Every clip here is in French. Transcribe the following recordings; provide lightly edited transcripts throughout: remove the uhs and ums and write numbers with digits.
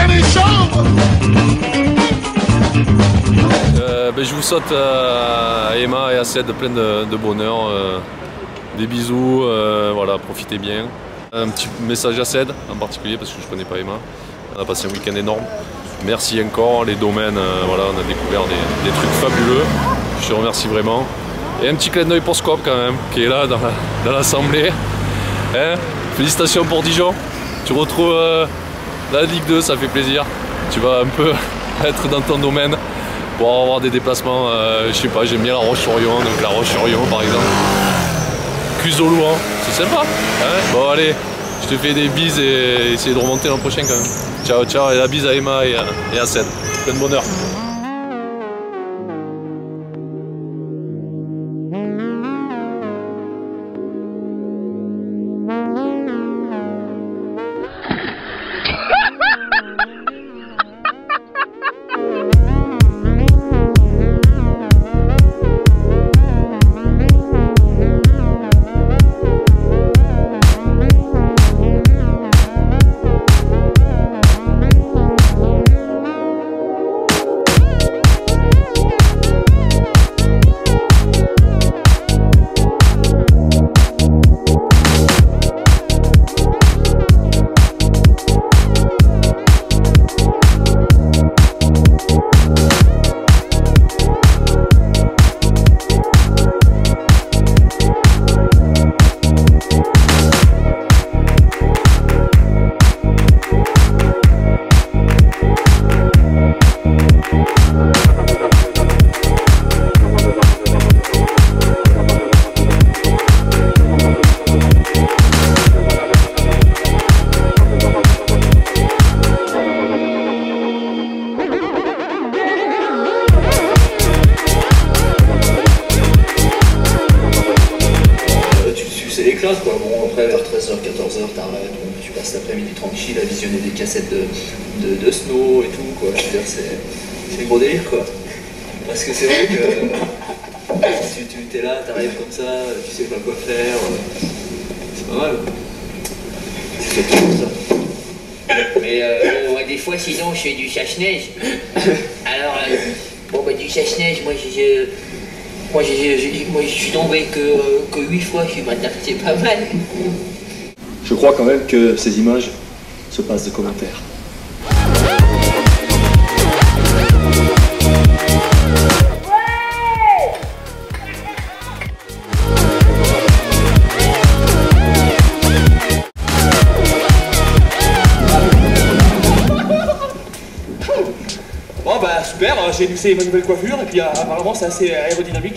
Je vous souhaite à Emma et à Ced plein de bonheur, des bisous, voilà, profitez bien. Un petit message à Ced en particulier parce que je ne connais pas Emma. On a passé un week-end énorme. Merci encore, les domaines, voilà, on a découvert des trucs fabuleux. Je te remercie vraiment. Et un petit clin d'œil pour Scope quand même, qui est là dans l'assemblée. Hein, félicitations pour Dijon. Tu retrouves la Ligue 2, ça fait plaisir. Tu vas un peu être dans ton domaine pour avoir des déplacements. Je sais pas, j'aime bien la Roche-sur-Yon, donc la Roche-sur-Yon par exemple. Cuso-Louan, c'est sympa. Hein, bon allez, je te fais des bises et essaye de remonter l'an prochain quand même. Ciao, ciao, et la bise à Emma et à Ced. Plein de bonheur. Quoi. Bon, après vers 13h, 14h, t'arrêtes, tu passes l'après-midi tranquille à visionner des cassettes de Snow et tout, quoi. Je veux dire, c'est un gros délire, quoi. Parce que c'est vrai que tu t'es là, t'arrives comme ça, tu sais pas quoi faire, c'est pas mal, quoi. C'est quelque chose, ça. Mais bon, des fois, sinon, je fais du chasse-neige. Alors, bon, bah, du chasse-neige, moi, je suis tombé que 8 fois, je suis maintenant, c'est pas mal. Je crois quand même que ces images se passent de commentaires. Bon bah super, j'ai essayé ma nouvelle coiffure et puis apparemment c'est assez aérodynamique.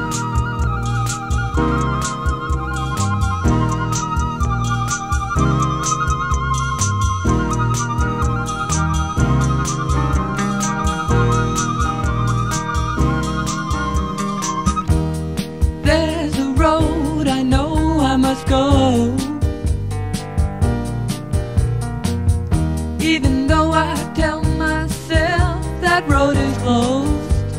There's a road I know I must go, even though I tell myself that road is closed.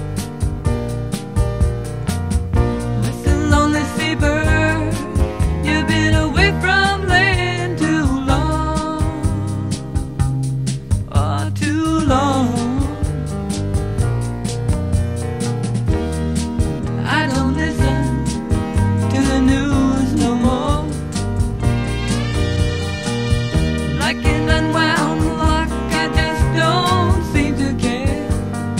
It's a lonely seabird, you've been away from land too long, oh too long. I don't listen to the news no more, like an unwound lock, I just don't seem to care.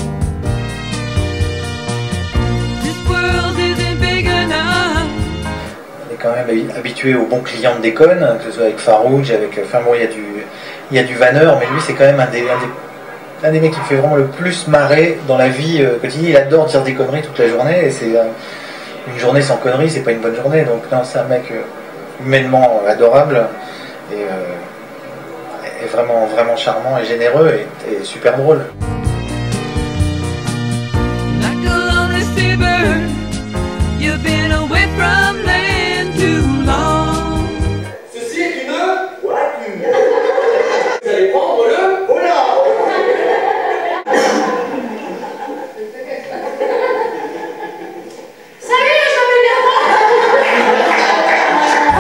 This world isn't big enough. On est quand même habitué aux bons clients de Déconne, que ce soit avec Farouj, avec... Enfin bon, il y a du vanneur, mais lui c'est quand même un des mecs qui me fait vraiment le plus marrer dans la vie quotidienne. Il adore dire des conneries toute la journée, et c'est une journée sans conneries, c'est pas une bonne journée. Donc non, c'est un mec humainement adorable et vraiment charmant et généreux et super drôle. Like a lonely seabird, you've been away from land too long. Ceci est une voiture. Vous allez prendre le volant.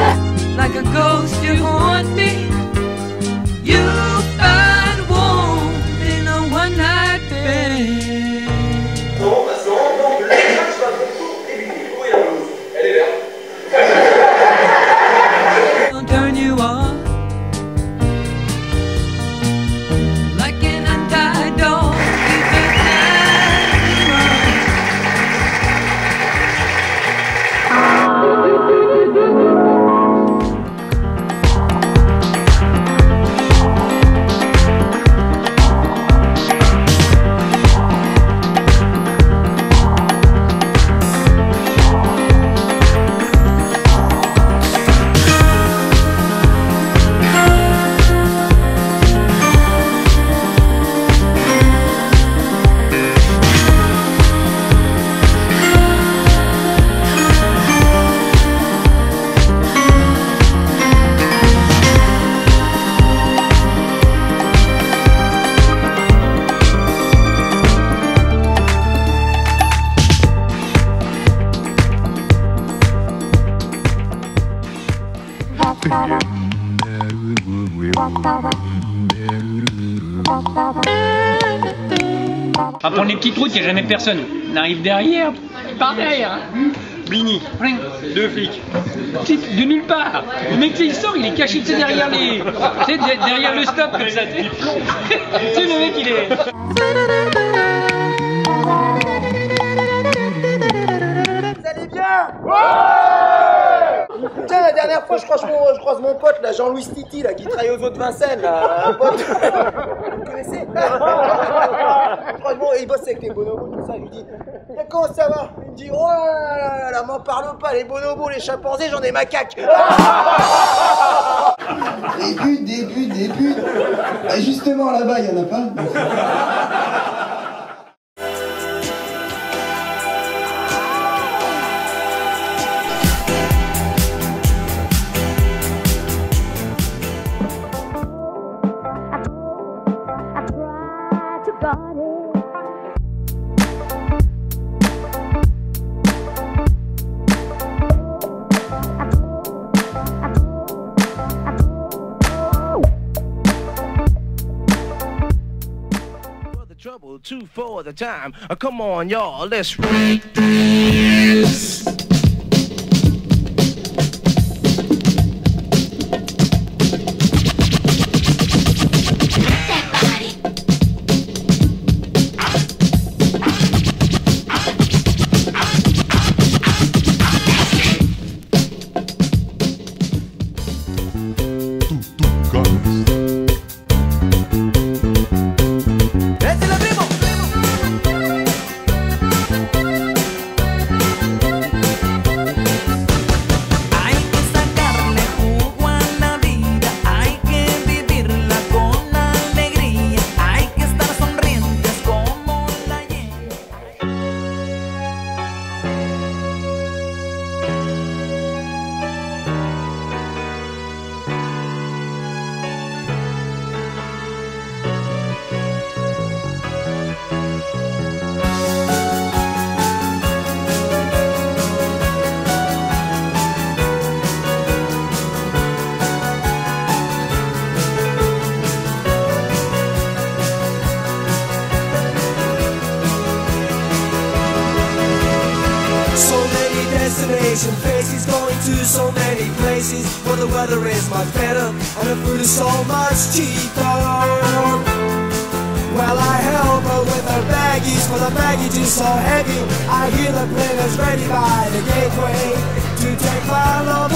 Like a ghost you haunt me, you find warmth On va prendre les petites routes, il n'y a jamais personne. On arrive derrière, par derrière. Blini, 2 flics. De nulle part. Le mec, il sort, il est caché derrière les. Tu sais, derrière le stop comme ça. Tu sais, le mec, il est. Vous allez bien? Tiens, la dernière fois, je croise mon pote, là, Jean-Louis Stiti, là, qui travaille aux eaux de Vincennes, là, un pote. Vous le connaissez? Franchement, il bosse avec les bonobos, tout ça. Je lui dis, comment ça va? Il me dit, oh là là, m'en parle pas, les bonobos, les chimpanzés, j'en ai macaques. Des buts. Bah justement, là-bas, il y en a pas. Trouble 2 for the time. Come on, y'all, let's read this. Faces going to so many places where the weather is much better and the food is so much cheaper. Well, I help her with her baggies, for the baggage is so heavy. I hear the plane is ready by the gateway to take my love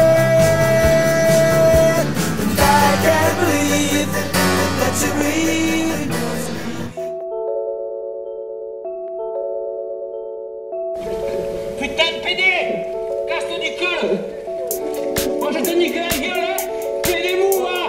away. And I can't believe that you breathe. Putain de PD! Casse-toi du cul! Moi je te nique la gueule, hein! Fais des mous, hein!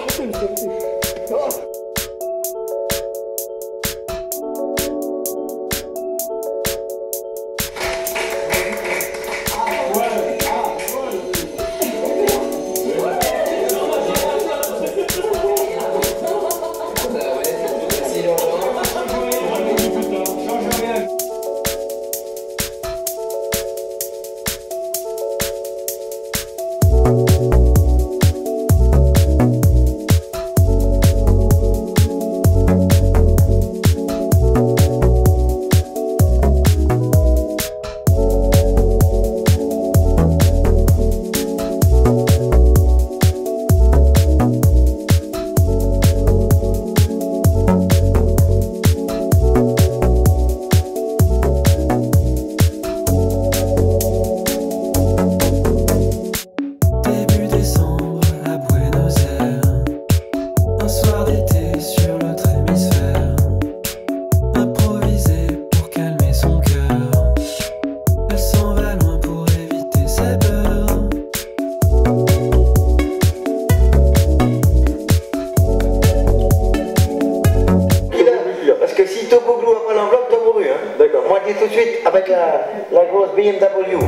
tout de suite avec la grosse BMW.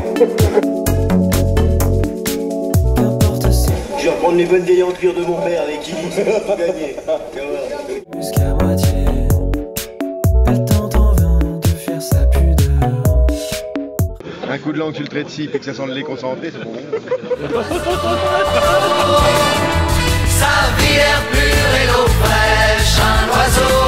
Je vais reprendre les bonnes vieilles en cuir de mon père avec qui ça va tout gagner. Jusqu'à moitié, elle tente en vain de fuir sa pudeur. Un coup de langue sur le trait de scie et que ça sent le lait concentré, c'est bon. Sa vie est pure et l'eau fraîche, un oiseau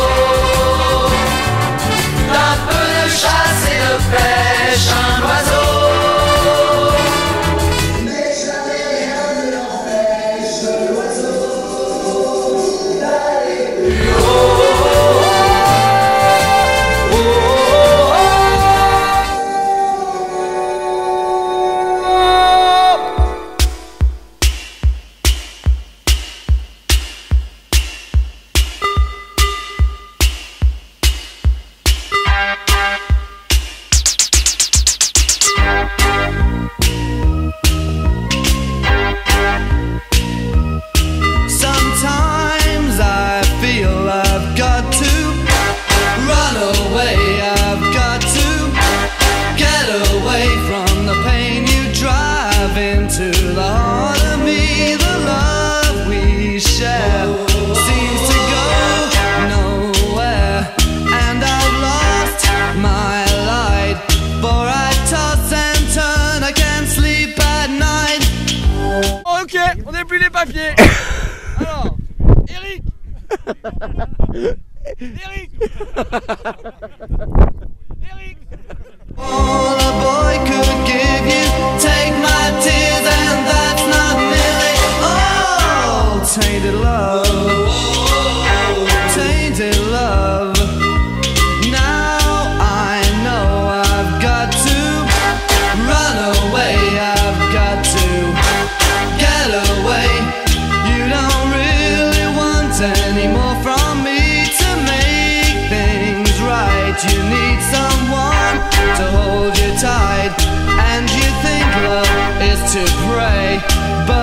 All a boy could give you, take my tears and that's not nearly all. Tainted love, tainted love. Now I know I've got to run away, I've got to get away. You don't really want any more from me to make things right. You need someone to hold you tight, and you think love is to pray, but